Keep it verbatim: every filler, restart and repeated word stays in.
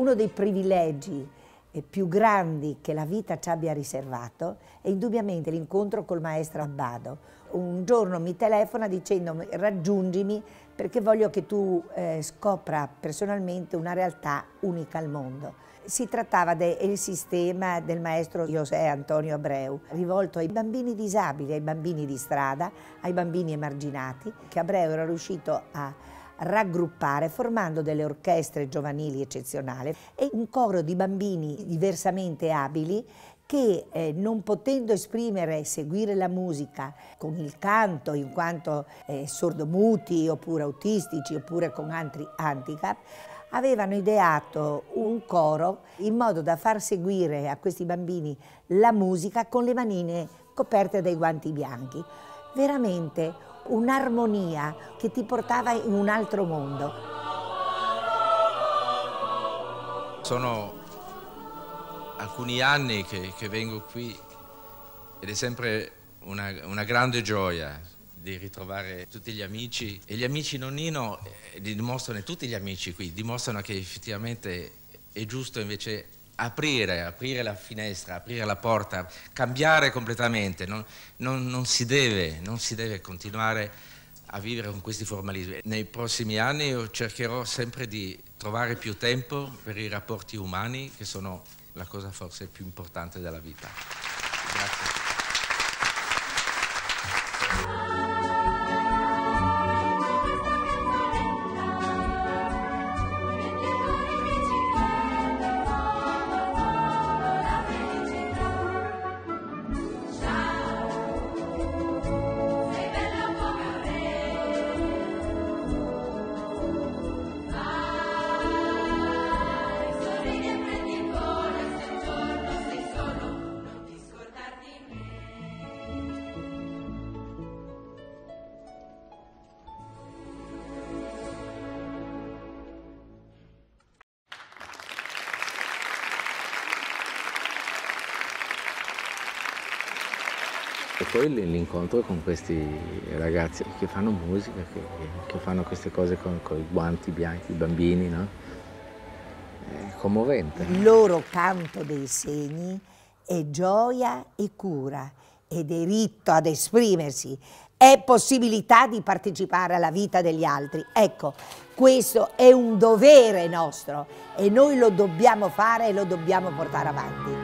Uno dei privilegi più grandi che la vita ci abbia riservato è indubbiamente l'incontro col maestro Abbado. Un giorno mi telefona dicendo: raggiungimi perché voglio che tu eh, scopra personalmente una realtà unica al mondo. Si trattava del sistema del maestro José Antonio Abreu, rivolto ai bambini disabili, ai bambini di strada, ai bambini emarginati, che Abreu era riuscito a raggruppare formando delle orchestre giovanili eccezionali e un coro di bambini diversamente abili che eh, non potendo esprimere e seguire la musica con il canto in quanto eh, sordomuti oppure autistici oppure con altri handicap, avevano ideato un coro in modo da far seguire a questi bambini la musica con le manine coperte dai guanti bianchi. Veramente un'armonia che ti portava in un altro mondo. Sono alcuni anni che, che vengo qui ed è sempre una, una grande gioia di ritrovare tutti gli amici, e gli amici nonnino eh, dimostrano, tutti gli amici qui dimostrano che effettivamente è giusto invece aprire, aprire la finestra, aprire la porta, cambiare completamente. Non, non, non, si deve, non si deve continuare a vivere con questi formalismi. Nei prossimi anni io cercherò sempre di trovare più tempo per i rapporti umani, che sono la cosa forse più importante della vita. Grazie. E poi l'incontro con questi ragazzi che fanno musica, che, che fanno queste cose con, con i guanti bianchi, i bambini, no? È commovente. Il loro canto dei segni è gioia e cura, è diritto ad esprimersi, è possibilità di partecipare alla vita degli altri. Ecco, questo è un dovere nostro e noi lo dobbiamo fare e lo dobbiamo portare avanti.